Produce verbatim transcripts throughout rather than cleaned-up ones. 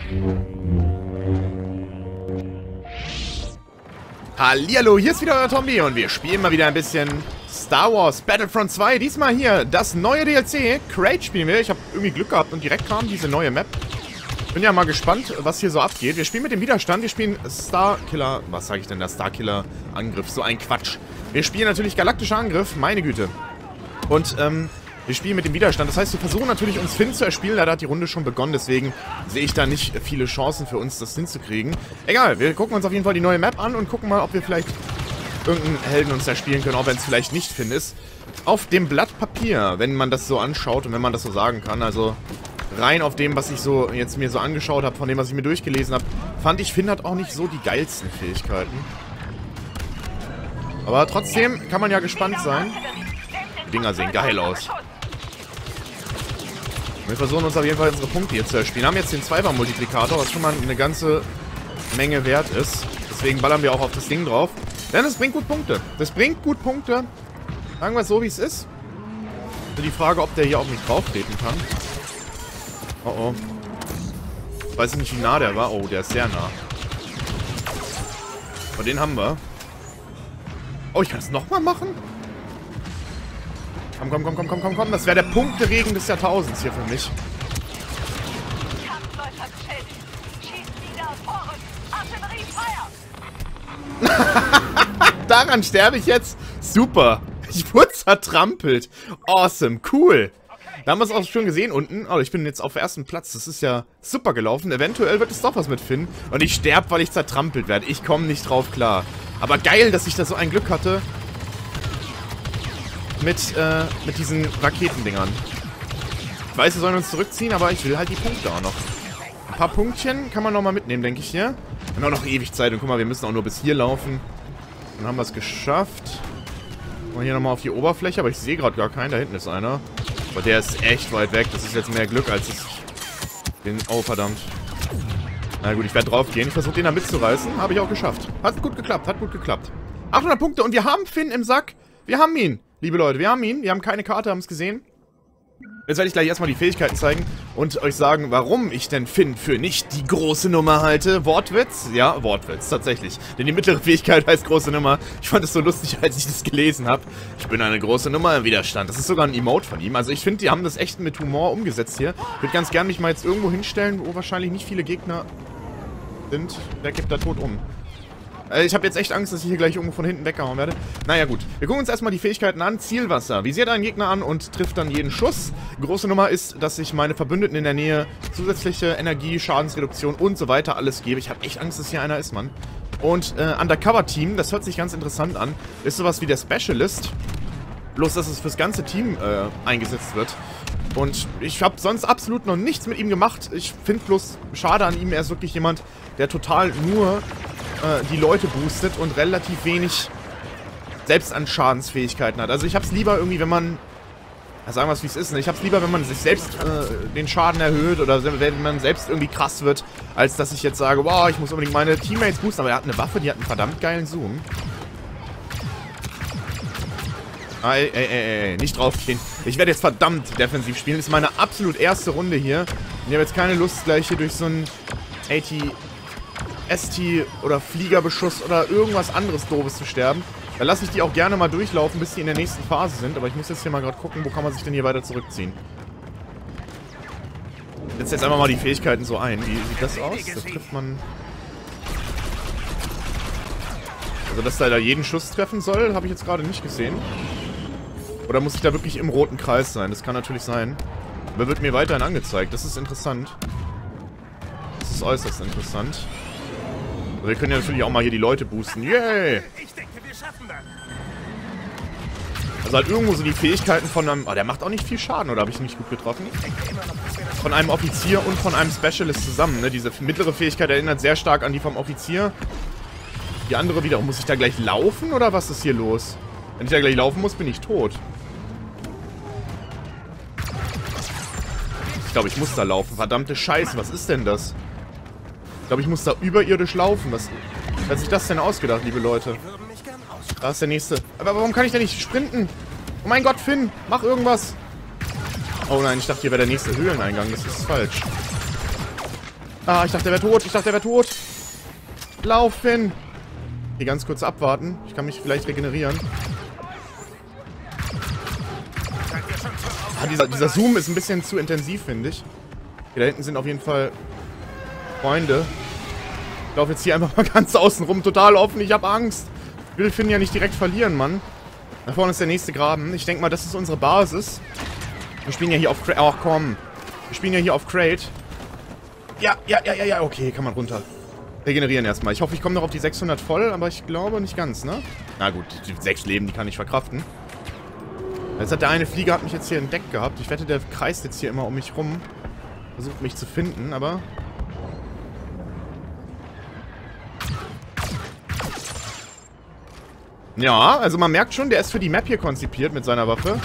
Hallihallo, hier ist wieder euer Tombi und wir spielen mal wieder ein bisschen Star Wars Battlefront zwei. Diesmal hier das neue D L C. Crate spielen wir. Ich habe irgendwie Glück gehabt und direkt kam diese neue Map. Bin ja mal gespannt, was hier so abgeht. Wir spielen mit dem Widerstand. Wir spielen Starkiller. Was sage ich denn? Der Starkiller Angriff. So ein Quatsch. Wir spielen natürlich Galaktischer Angriff. Meine Güte. Und, ähm... wir spielen mit dem Widerstand. Das heißt, wir versuchen natürlich, uns Finn zu erspielen. Leider hat die Runde schon begonnen, deswegen sehe ich da nicht viele Chancen für uns, das hinzukriegen. Egal, wir gucken uns auf jeden Fall die neue Map an und gucken mal, ob wir vielleicht irgendeinen Helden uns erspielen können, auch wenn es vielleicht nicht Finn ist. Auf dem Blatt Papier, wenn man das so anschaut und wenn man das so sagen kann, also rein auf dem, was ich so jetzt mir so angeschaut habe, von dem, was ich mir durchgelesen habe, fand ich, Finn hat auch nicht so die geilsten Fähigkeiten. Aber trotzdem kann man ja gespannt sein. Die Dinger sehen geil aus. Wir versuchen uns auf jeden Fall unsere Punkte hier zu erspielen. Wir haben jetzt den Zweifach-Multiplikator, was schon mal eine ganze Menge wert ist. Deswegen ballern wir auch auf das Ding drauf. Denn es bringt gut Punkte. Das bringt gut Punkte. Sagen wir es so, wie es ist. Also die Frage, ob der hier auf mich drauf treten kann. Oh oh. Ich weiß nicht, wie nah der war. Oh, der ist sehr nah. Aber den haben wir. Oh, ich kann es nochmal machen? Komm, komm, komm, komm, komm, komm, komm. Das wäre der Punkteregen des Jahrtausends hier für mich. Daran sterbe ich jetzt. Super. Ich wurde zertrampelt. Awesome. Cool. Da haben wir es auch schon gesehen unten. Oh, ich bin jetzt auf dem ersten Platz. Das ist ja super gelaufen. Eventuell wird es doch was mit Finn. Und ich sterbe, weil ich zertrampelt werde. Ich komme nicht drauf klar. Aber geil, dass ich da so ein Glück hatte. Mit, äh, mit diesen Raketendingern. Ich weiß, wir sollen uns zurückziehen, aber ich will halt die Punkte auch noch. Ein paar Punktchen kann man noch mal mitnehmen, denke ich hier. Wir haben auch noch ewig Zeit. Und guck mal, wir müssen auch nur bis hier laufen. Dann haben wir es geschafft. Und hier nochmal auf die Oberfläche, aber ich sehe gerade gar keinen. Da hinten ist einer. Aber der ist echt weit weg. Das ist jetzt mehr Glück, als es... Den... Oh, verdammt. Na gut, ich werde drauf gehen. Ich versuche den da mitzureißen. Habe ich auch geschafft. Hat gut geklappt, hat gut geklappt. achthundert Punkte und wir haben Finn im Sack. Wir haben ihn. Liebe Leute, wir haben ihn. Wir haben keine Karte, haben es gesehen. Jetzt werde ich gleich erstmal die Fähigkeiten zeigen und euch sagen, warum ich denn Finn für nicht die große Nummer halte. Wortwitz? Ja, Wortwitz, tatsächlich. Denn die mittlere Fähigkeit heißt große Nummer. Ich fand es so lustig, als ich das gelesen habe. Ich bin eine große Nummer im Widerstand. Das ist sogar ein Emote von ihm. Also ich finde, die haben das echt mit Humor umgesetzt hier. Ich würde ganz gerne mich mal jetzt irgendwo hinstellen, wo wahrscheinlich nicht viele Gegner sind. Der kippt da tot um. Ich habe jetzt echt Angst, dass ich hier gleich irgendwo von hinten weggehauen werde. Naja gut, wir gucken uns erstmal die Fähigkeiten an. Zielwasser. Visiert einen Gegner an und trifft dann jeden Schuss. Große Nummer ist, dass ich meine Verbündeten in der Nähe zusätzliche Energie, Schadensreduktion und so weiter alles gebe. Ich habe echt Angst, dass hier einer ist, Mann. Und äh, Undercover-Team, das hört sich ganz interessant an. Ist sowas wie der Specialist. Bloß, dass es fürs ganze Team äh, eingesetzt wird. Und ich habe sonst absolut noch nichts mit ihm gemacht. Ich finde bloß schade an ihm, er ist wirklich jemand, der total nur... die Leute boostet und relativ wenig selbst an Schadensfähigkeiten hat. Also ich hab's lieber irgendwie, wenn man, ja, sagen wir es wie es ist, ne? Ich hab's lieber, wenn man sich selbst äh, den Schaden erhöht oder wenn man selbst irgendwie krass wird, als dass ich jetzt sage, wow, ich muss unbedingt meine Teammates boosten, aber er hat eine Waffe, die hat einen verdammt geilen Zoom. Ah, ey, ey, ey, ey, nicht draufgehen. Ich werde jetzt verdammt defensiv spielen. Das ist meine absolut erste Runde hier. Und ich habe jetzt keine Lust, gleich hier durch so einen AT... S T oder Fliegerbeschuss oder irgendwas anderes Doofes zu sterben. Da lasse ich die auch gerne mal durchlaufen, bis die in der nächsten Phase sind. Aber ich muss jetzt hier mal gerade gucken, wo kann man sich denn hier weiter zurückziehen. Ich setze jetzt einfach mal die Fähigkeiten so ein. Wie sieht das aus? Das trifft man... Also, dass da jeden Schuss treffen soll, habe ich jetzt gerade nicht gesehen. Oder muss ich da wirklich im roten Kreis sein? Das kann natürlich sein. Aber wird mir weiterhin angezeigt. Das ist interessant. Das ist äußerst interessant. Wir können ja natürlich auch mal hier die Leute boosten. Yay! Also halt irgendwo so die Fähigkeiten von einem... Oh, der macht auch nicht viel Schaden, oder habe ich ihn nicht gut getroffen? Von einem Offizier und von einem Specialist zusammen, ne? Diese mittlere Fähigkeit erinnert sehr stark an die vom Offizier. Die andere wiederum. Muss ich da gleich laufen, oder was ist hier los? Wenn ich da gleich laufen muss, bin ich tot. Ich glaube, ich muss da laufen. Verdammte Scheiße, was ist denn das? Ich glaube, ich muss da überirdisch laufen. Was wer hat sich das denn ausgedacht, liebe Leute? Da ist der nächste. Aber warum kann ich denn nicht sprinten? Oh mein Gott, Finn, mach irgendwas. Oh nein, ich dachte, hier wäre der nächste Höhleneingang. Das ist falsch. Ah, ich dachte, der wäre tot. Ich dachte, der wäre tot. Laufen. Hier ganz kurz abwarten. Ich kann mich vielleicht regenerieren. Ah, dieser, dieser Zoom ist ein bisschen zu intensiv, finde ich. Hier da hinten sind auf jeden Fall Freunde. Ich laufe jetzt hier einfach mal ganz außen rum. Total offen. Ich habe Angst. Ich will Finn ja nicht direkt verlieren, Mann. Da vorne ist der nächste Graben. Ich denke mal, das ist unsere Basis. Wir spielen ja hier auf Crate. Ach, komm. Wir spielen ja hier auf Crate. Ja, ja, ja, ja, ja. Okay, kann man runter. Regenerieren erstmal. Ich hoffe, ich komme noch auf die sechshundert voll, aber ich glaube nicht ganz, ne? Na gut, die sechs Leben, die kann ich verkraften. Jetzt hat der eine Flieger hat mich jetzt hier entdeckt gehabt. Ich wette, der kreist jetzt hier immer um mich rum. Versucht mich zu finden, aber... Ja, also man merkt schon, der ist für die Map hier konzipiert mit seiner Waffe.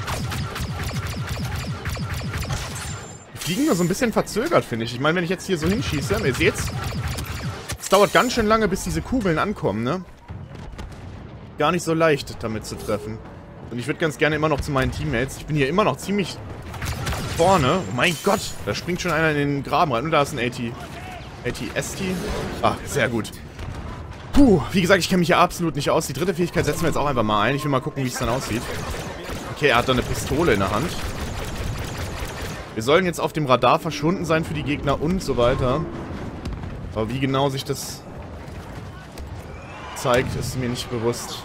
Die fliegen nur so ein bisschen verzögert, finde ich. Ich meine, wenn ich jetzt hier so hinschieße, ihr seht's, es dauert ganz schön lange, bis diese Kugeln ankommen, ne? Gar nicht so leicht, damit zu treffen. Und ich würde ganz gerne immer noch zu meinen Teammates. Ich bin hier immer noch ziemlich vorne. Oh mein Gott, da springt schon einer in den Graben rein. Und da ist ein AT. AT-S T. Ah, sehr gut. Puh, wie gesagt, ich kenne mich hier absolut nicht aus. Die dritte Fähigkeit setzen wir jetzt auch einfach mal ein. Ich will mal gucken, wie es dann aussieht. Okay, er hat da eine Pistole in der Hand. Wir sollen jetzt auf dem Radar verschwunden sein für die Gegner und so weiter. Aber wie genau sich das zeigt, ist mir nicht bewusst.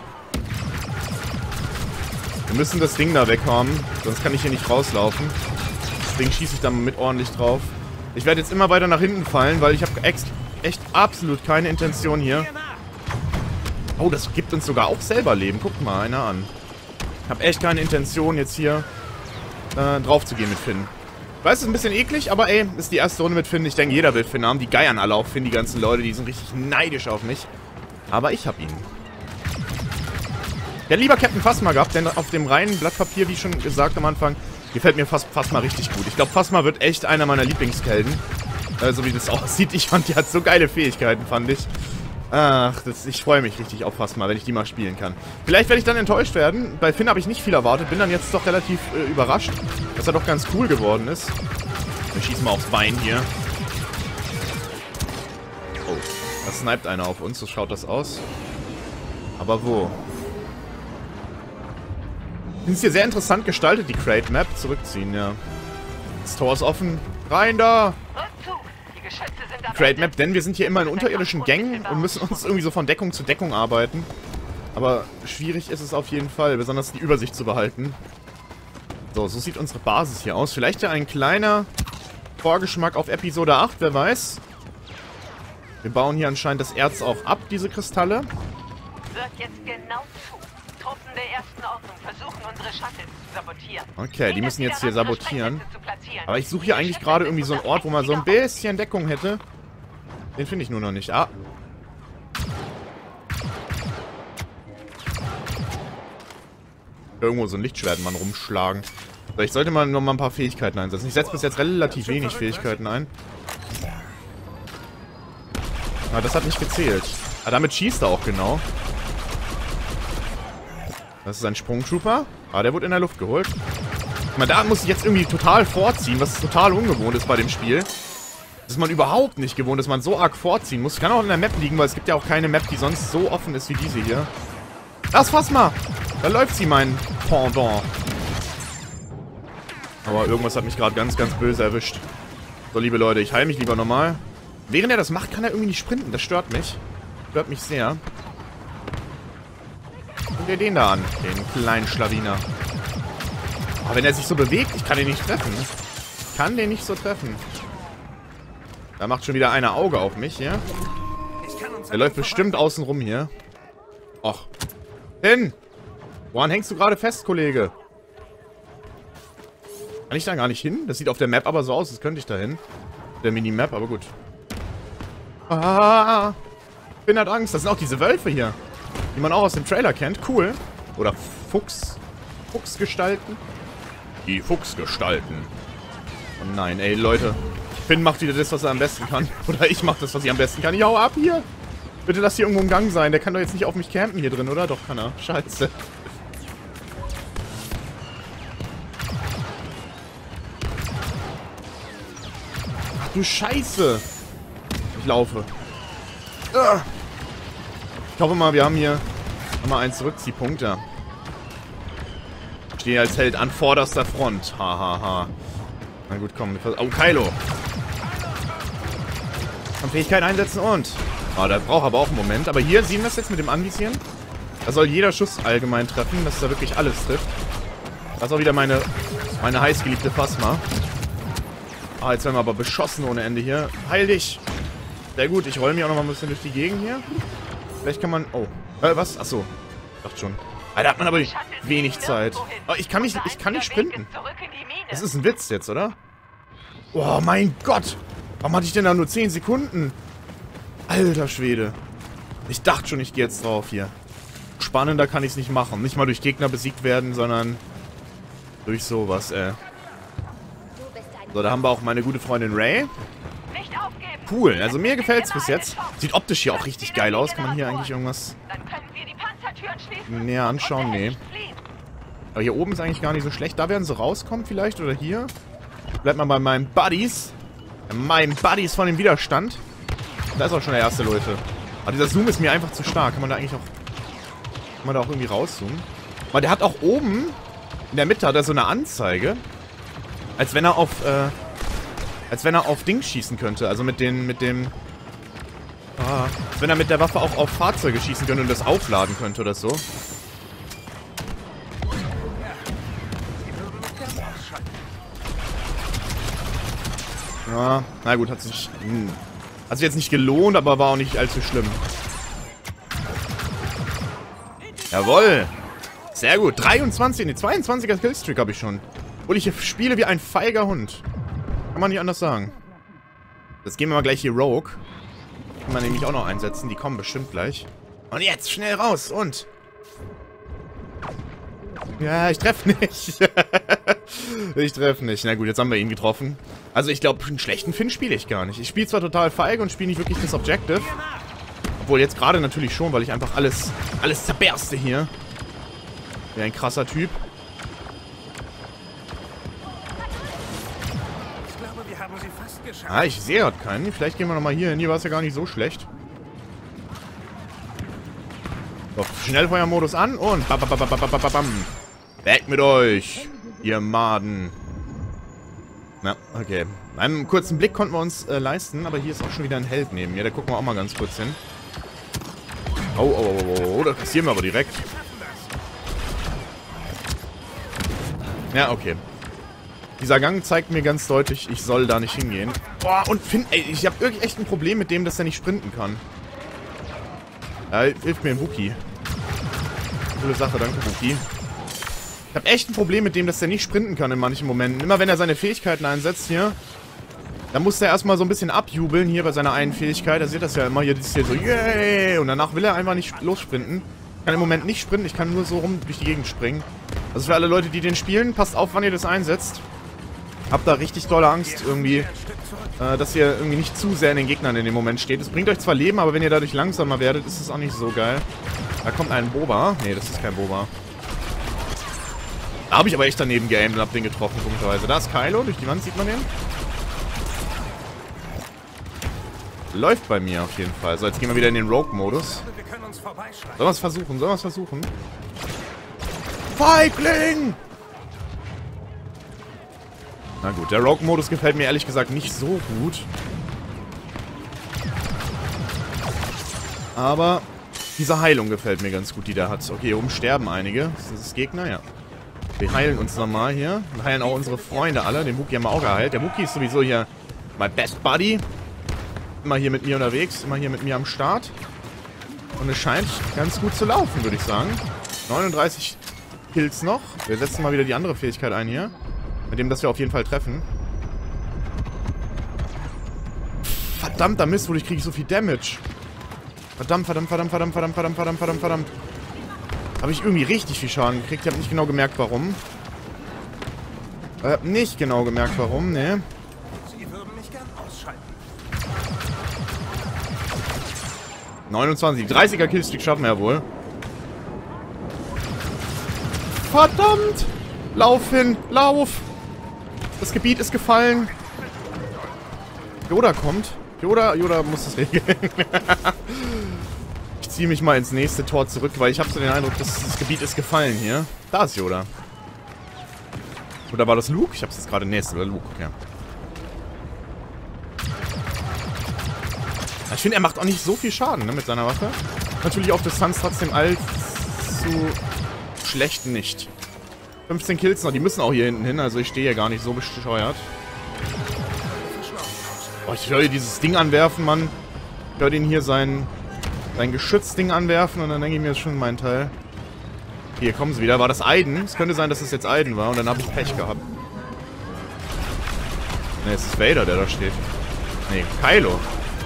Wir müssen das Ding da weghaben, sonst kann ich hier nicht rauslaufen. Deswegen schieße ich da mit ordentlich drauf. Ich werde jetzt immer weiter nach hinten fallen, weil ich habe echt, echt absolut keine Intention hier. Oh, das gibt uns sogar auch selber Leben. Guckt mal einer an. Ich habe echt keine Intention, jetzt hier äh, drauf zu gehen mit Finn. Ich weiß, es ist ein bisschen eklig, aber ey, ist die erste Runde mit Finn. Ich denke, jeder will Finn haben. Die geiern alle auf Finn, die ganzen Leute. Die sind richtig neidisch auf mich. Aber ich habe ihn. Ich hätte lieber Captain Phasma gehabt, denn auf dem reinen Blatt Papier, wie schon gesagt am Anfang, gefällt mir Phasma richtig gut. Ich glaube, Phasma wird echt einer meiner Lieblingshelden. Äh, so wie das aussieht. Ich fand, die hat so geile Fähigkeiten, fand ich. Ach, das, ich freue mich richtig auf Phasma, wenn ich die mal spielen kann. Vielleicht werde ich dann enttäuscht werden. Bei Finn habe ich nicht viel erwartet. Bin dann jetzt doch relativ äh, überrascht, dass er doch ganz cool geworden ist. Wir schießen mal aufs Bein hier. Oh, da sniped einer auf uns. So schaut das aus. Aber wo? Das ist hier sehr interessant gestaltet, die Crate Map. Zurückziehen, ja. Das Tor ist offen. Rein da! Crate Map, denn wir sind hier immer in unterirdischen Gängen und müssen uns irgendwie so von Deckung zu Deckung arbeiten. Aber schwierig ist es auf jeden Fall, besonders die Übersicht zu behalten. So, so sieht unsere Basis hier aus. Vielleicht ja ein kleiner Vorgeschmack auf Episode acht, wer weiß. Wir bauen hier anscheinend das Erz auch ab, diese Kristalle. Wird jetzt genau zu. Truppen der ersten Ordnung versuchen, unsere Shuttles zu sabotieren. Okay, die müssen jetzt hier sabotieren. Aber ich suche hier eigentlich gerade irgendwie so einen Ort, wo man so ein bisschen Deckung hätte. Den finde ich nur noch nicht. Ah. Irgendwo so ein Lichtschwert mal rumschlagen. Vielleicht sollte man noch mal ein paar Fähigkeiten einsetzen. Ich setze bis jetzt relativ wenig Fähigkeiten ein. Aber das hat nicht gezählt. Ah, damit schießt er auch genau. Das ist ein Sprungtrooper. Ah, der wurde in der Luft geholt. Ich meine, da muss ich jetzt irgendwie total vorziehen, was total ungewohnt ist bei dem Spiel. Das ist man überhaupt nicht gewohnt, dass man so arg vorziehen muss. Kann auch in der Map liegen, weil es gibt ja auch keine Map, die sonst so offen ist wie diese hier. Das Phasma! Da läuft sie, mein Pendant. Aber irgendwas hat mich gerade ganz, ganz böse erwischt. So, liebe Leute, ich heile mich lieber nochmal. Während er das macht, kann er irgendwie nicht sprinten. Das stört mich. Stört mich sehr. Guck dir den da an, den kleinen Schlawiner. Aber wenn er sich so bewegt, ich kann den nicht treffen. Ich kann den nicht so treffen. Da macht schon wieder einer Auge auf mich, ja? Der läuft bestimmt außen rum hier. Och. Hin! Woran hängst du gerade fest, Kollege? Kann ich da gar nicht hin? Das sieht auf der Map aber so aus, als könnte ich da hin. Der Minimap, aber gut. Ah! Finn hat Angst. Das sind auch diese Wölfe hier. Die man auch aus dem Trailer kennt. Cool. Oder Fuchs. Fuchsgestalten. Die Fuchsgestalten. Oh nein, ey, Leute. Finn macht wieder das, was er am besten kann. Oder ich mach das, was ich am besten kann. Ich hau ab hier. Bitte lass hier irgendwo im Gang sein. Der kann doch jetzt nicht auf mich campen hier drin, oder? Doch, kann er. Scheiße. Ach du Scheiße. laufe. Ich hoffe mal, wir haben hier nochmal einen Zurückziehpunkt, ja. Ich stehe als Held an vorderster Front. Hahaha. Ha, ha. Na gut, komm. Oh, Kylo. Kann Fähigkeit einsetzen und... Oh, der braucht aber auch einen Moment. Aber hier sehen wir es jetzt mit dem Anvisieren. Da soll jeder Schuss allgemein treffen, dass da wirklich alles trifft. Das ist auch wieder meine, meine heißgeliebte Phasma. Ah, jetzt werden wir aber beschossen ohne Ende hier. Heil dich! Sehr gut, ich roll mich auch noch mal ein bisschen durch die Gegend hier. Vielleicht kann man... Oh. Äh, was? Achso. Ich dachte schon. Ah, da hat man aber wenig Zeit. Oh, ich kann nicht, ich kann nicht sprinten. Das ist ein Witz jetzt, oder? Oh, mein Gott! Warum hatte ich denn da nur zehn Sekunden? Alter Schwede. Ich dachte schon, ich gehe jetzt drauf hier. Spannender kann ich es nicht machen. Nicht mal durch Gegner besiegt werden, sondern durch sowas, ey. So, da haben wir auch meine gute Freundin Rey. Cool, also mir gefällt es bis jetzt. Sieht optisch hier auch richtig geil aus. Kann man hier eigentlich irgendwas näher anschauen? Nee. Aber hier oben ist eigentlich gar nicht so schlecht. Da werden sie rauskommen vielleicht, oder hier. Bleibt mal bei meinen Buddies. Meinen Buddies von dem Widerstand. Da ist auch schon der erste, Leute. Aber dieser Zoom ist mir einfach zu stark. Kann man da eigentlich auch... Kann man da auch irgendwie rauszoomen? Aber der hat auch oben, in der Mitte, hat er so eine Anzeige. Als wenn er auf, äh... Als wenn er auf Dings schießen könnte. Also mit den, mit dem... Ah, als wenn er mit der Waffe auch auf Fahrzeuge schießen könnte und das aufladen könnte oder so. Ja, na gut, hat sich... Hm, hat sich jetzt nicht gelohnt, aber war auch nicht allzu schlimm. Jawohl. Sehr gut. dreiundzwanzig, ne, zweiundzwanziger Killstreak habe ich schon. Und ich spiele wie ein feiger Hund. Kann man nicht anders sagen. Jetzt gehen wir mal gleich hier Rogue. Kann man nämlich auch noch einsetzen. Die kommen bestimmt gleich. Und jetzt schnell raus und... Ja, ich treffe nicht. Ich treffe nicht. Na gut, jetzt haben wir ihn getroffen. Also ich glaube, einen schlechten Finn spiele ich gar nicht. Ich spiele zwar total feige und spiele nicht wirklich das Objective. Obwohl jetzt gerade natürlich schon, weil ich einfach alles, alles zerberste hier. Wie ein krasser Typ. Ich glaube, wir haben sie fast geschafft. Ah, ich sehe gerade keinen. Vielleicht gehen wir nochmal hier hin. Hier war es ja gar nicht so schlecht. So, Schnellfeuermodus an und bam, bam, bam, bam, bam, bam. Weg mit euch, ihr Maden. Na, okay. Einen kurzen Blick konnten wir uns äh, leisten, aber hier ist auch schon wieder ein Held neben mir. Da gucken wir auch mal ganz kurz hin. Oh, oh, oh, oh, oh, da passieren wir aber direkt. Ja, okay. Dieser Gang zeigt mir ganz deutlich, ich soll da nicht hingehen. Boah, und Finn, ey, ich habe wirklich echt ein Problem mit dem, dass er nicht sprinten kann. Ja, hilft mir ein Wookie. Coole Sache, danke Wookie. Ich habe echt ein Problem mit dem, dass er nicht sprinten kann in manchen Momenten. Immer wenn er seine Fähigkeiten einsetzt hier, dann muss er erstmal so ein bisschen abjubeln hier bei seiner einen Fähigkeit. Er sieht das ja immer hier, dieses hier so, yay! Und danach will er einfach nicht lossprinten. Ich kann im Moment nicht sprinten, ich kann nur so rum durch die Gegend springen. Also für alle Leute, die den spielen, passt auf, wann ihr das einsetzt. Habt da richtig dolle Angst irgendwie, äh, dass ihr irgendwie nicht zu sehr in den Gegnern in dem Moment steht. Es bringt euch zwar Leben, aber wenn ihr dadurch langsamer werdet, ist es auch nicht so geil. Da kommt ein Boba. Nee, das ist kein Boba. Da habe ich aber echt daneben geaimt und hab den getroffen, komischerweise. Da ist Kylo, durch die Wand sieht man den. Läuft bei mir auf jeden Fall. So, jetzt gehen wir wieder in den Rogue-Modus. Sollen wir es versuchen? Sollen wir es versuchen? Feigling! Na gut, der Rogue-Modus gefällt mir ehrlich gesagt nicht so gut. Aber diese Heilung gefällt mir ganz gut, die der hat. Okay, hier oben sterben einige. Ist das Gegner? Ja. Wir heilen uns nochmal hier. Wir heilen auch unsere Freunde alle. Den Wookie haben wir auch geheilt. Der Wookie ist sowieso hier mein Best Buddy. Immer hier mit mir unterwegs. Immer hier mit mir am Start. Und es scheint ganz gut zu laufen, würde ich sagen. neununddreißig Kills noch. Wir setzen mal wieder die andere Fähigkeit ein hier. Mit dem, dass wir auf jeden Fall treffen. Verdammter Mist, wodurch kriege ich so viel Damage. Verdammt, verdammt, verdammt, verdammt, verdammt, verdammt, verdammt, verdammt, verdammt. Habe ich irgendwie richtig viel Schaden gekriegt. Ich habe nicht genau gemerkt, warum. Ich habe nicht genau gemerkt, warum, ne. Sie würden mich gern ausschalten. neunundzwanzig. dreißiger Killstreak schaffen wir ja wohl. Verdammt! Lauf hin! Lauf! Das Gebiet ist gefallen. Yoda kommt. Yoda, Yoda muss das regeln. Ich ziehe mich mal ins nächste Tor zurück, weil ich habe so den Eindruck, dass das Gebiet ist gefallen hier. Da ist Yoda. Oder war das Luke? Ich habe es jetzt gerade nächste, oder Luke, okay. Ich finde, er macht auch nicht so viel Schaden, ne, mit seiner Waffe. Natürlich auf Distanz trotzdem allzu schlecht nicht. fünfzehn Kills noch, die müssen auch hier hinten hin, also ich stehe hier gar nicht so bescheuert. Oh, ich höre hier dieses Ding anwerfen, Mann. Ich höre den hier sein, sein Geschützding anwerfen und dann denke ich mir, das ist schon mein Teil. Hier kommen sie wieder. War das Aiden? Es könnte sein, dass es jetzt Aiden war und dann habe ich Pech gehabt. Ne, es ist Vader, der da steht. Ne, Kylo.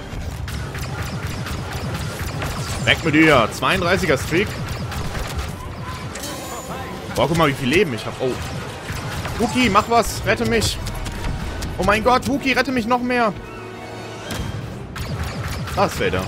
Weg mit dir. zweiunddreißiger Streak. Boah, guck mal, wie viel Leben ich habe. Oh. Wookie, mach was. Rette mich. Oh mein Gott, Wookie, rette mich noch mehr. Da ist Vader.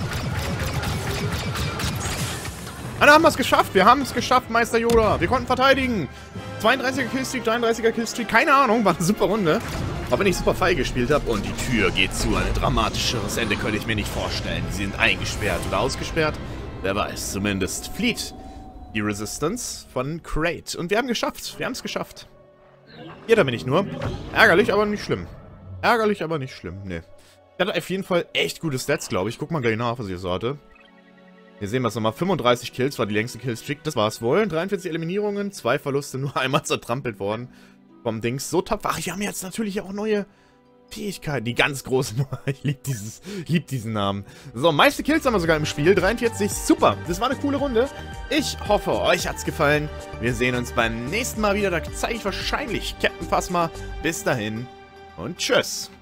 Ah, da haben wir es geschafft. Wir haben es geschafft, Meister Yoda. Wir konnten verteidigen. zweiunddreißiger Killstreak, dreiunddreißiger Killstreak. Keine Ahnung, war eine super Runde. Auch wenn ich super feil gespielt habe. Und die Tür geht zu. Ein dramatischeres Ende könnte ich mir nicht vorstellen. Sie sind eingesperrt oder ausgesperrt. Wer weiß. Zumindest flieht die Resistance von Crate. Und wir haben geschafft. Wir haben es geschafft. Hier, da bin ich nur. Ärgerlich, aber nicht schlimm. Ärgerlich, aber nicht schlimm. Nee. Ich hatte auf jeden Fall echt gute Stats, glaube ich. Guck mal gleich nach, was ich so hatte. Hier sehen wir es nochmal. fünfunddreißig Kills war die längste Killstreak. Das war es wohl. dreiundvierzig Eliminierungen, zwei Verluste, nur einmal zertrampelt worden. Vom Dings. So tapfer. Ach, wir haben jetzt natürlich auch neue Fähigkeiten. Die ganz große Nummer. Ich liebe dieses, lieb diesen Namen. So, meiste Kills haben wir sogar im Spiel. dreiundvierzig. Super. Das war eine coole Runde. Ich hoffe, euch hat's gefallen. Wir sehen uns beim nächsten Mal wieder. Da zeige ich wahrscheinlich Captain Phasma. Bis dahin und tschüss.